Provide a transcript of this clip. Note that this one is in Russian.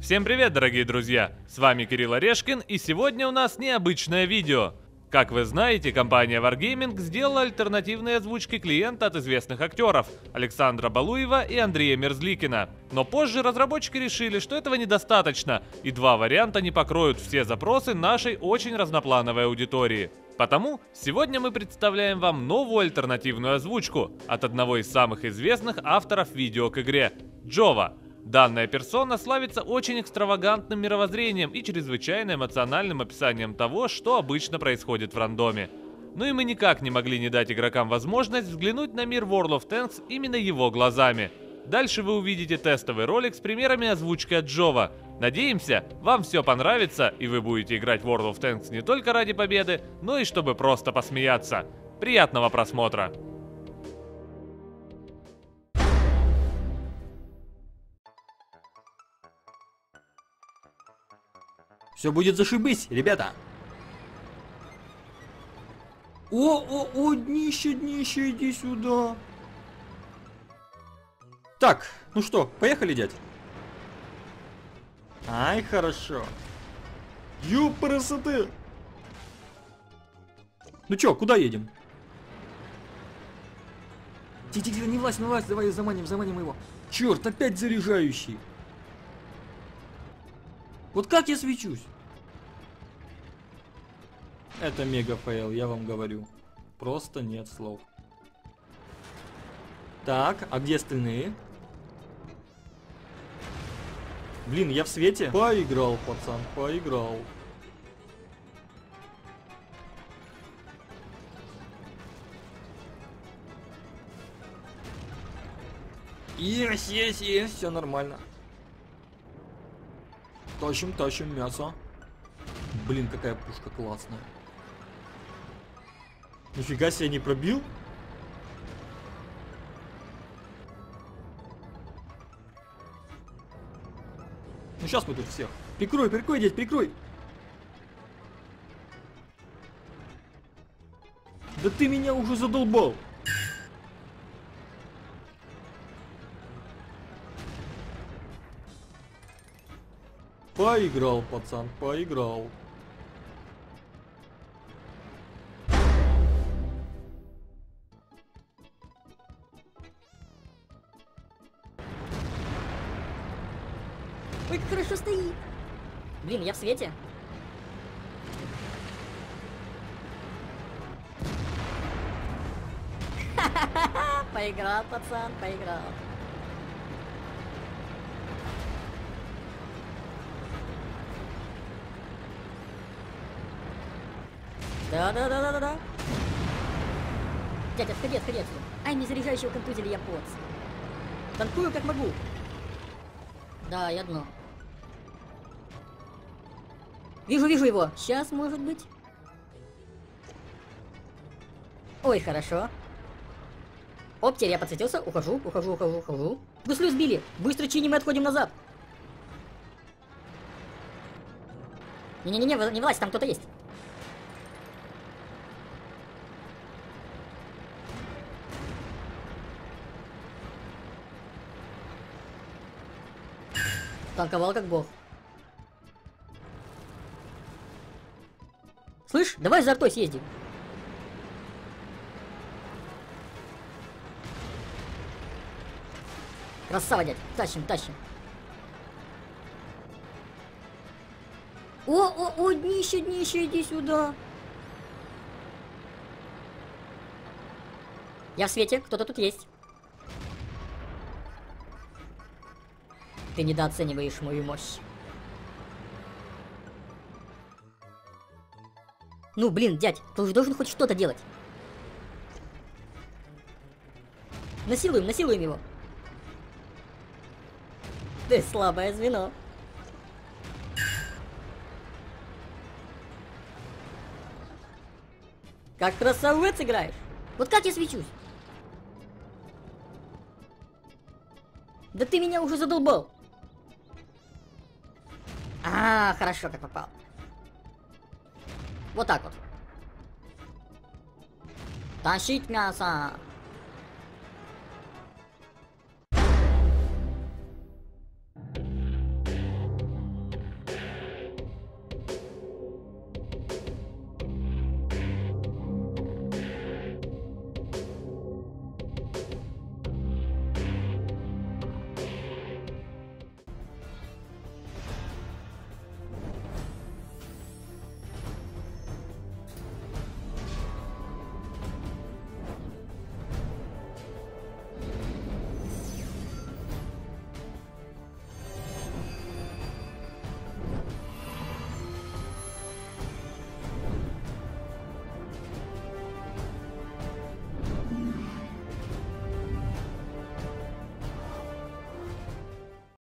Всем привет, дорогие друзья! С вами Кирилл Орешкин, и сегодня у нас необычное видео. Как вы знаете, компания Wargaming сделала альтернативные озвучки клиента от известных актеров Александра Балуева и Андрея Мерзликина. Но позже разработчики решили, что этого недостаточно, и два варианта не покроют все запросы нашей очень разноплановой аудитории. Потому сегодня мы представляем вам новую альтернативную озвучку от одного из самых известных авторов видео к игре – Джова. Данная персона славится очень экстравагантным мировоззрением и чрезвычайно эмоциональным описанием того, что обычно происходит в рандоме. Ну и мы никак не могли не дать игрокам возможность взглянуть на мир World of Tanks именно его глазами. Дальше вы увидите тестовый ролик с примерами озвучки от Джова. Надеемся, вам все понравится и вы будете играть в World of Tanks не только ради победы, но и чтобы просто посмеяться. Приятного просмотра! Все будет зашибись, ребята. О, днище, иди сюда. Так, ну что, поехали, дядь? Ай, хорошо. Ёпарасоте. Ну чё, куда едем? Тихо, не влазь, давай заманим его. Черт, опять заряжающий. Вот как я свечусь? Это мега фейл, я вам говорю. Просто нет слов. Так, а где остальные? Блин, я в свете? Поиграл, пацан, поиграл. Есть, все нормально. Тащим мясо. Блин, какая пушка классная. Нифига себе, не пробил? Ну сейчас мы тут всех. Прикрой, дядь, прикрой. Да ты меня уже задолбал. Поиграл, пацан, поиграл. Ой, как хорошо стоит. Блин, я в свете. Ха-ха-ха, поиграл, пацан, поиграл. Да. Дядя, отходи отсюда. Ай, не заряжающего контузили я поц. Танкую как могу. Да, я дно. Вижу его. Сейчас, может быть. Ой, хорошо. Оп, теперь я подсветился. Ухожу. Гуслю сбили. Быстро чиним и отходим назад. Не влазь, там кто-то есть. Танковал как бог. Слышь, давай за артой съездим. Красава, дядь. Тащим. О, днище, иди сюда. Я в свете, кто-то тут есть. Ты недооцениваешь мою мощь. Ну, блин, дядь, ты уже должен хоть что-то делать. Насилуем его. Ты слабое звено. Как красавец играешь. Вот как я свечусь? Да ты меня уже задолбал. А, хорошо, как попал. Вот так вот. Тащить мясо.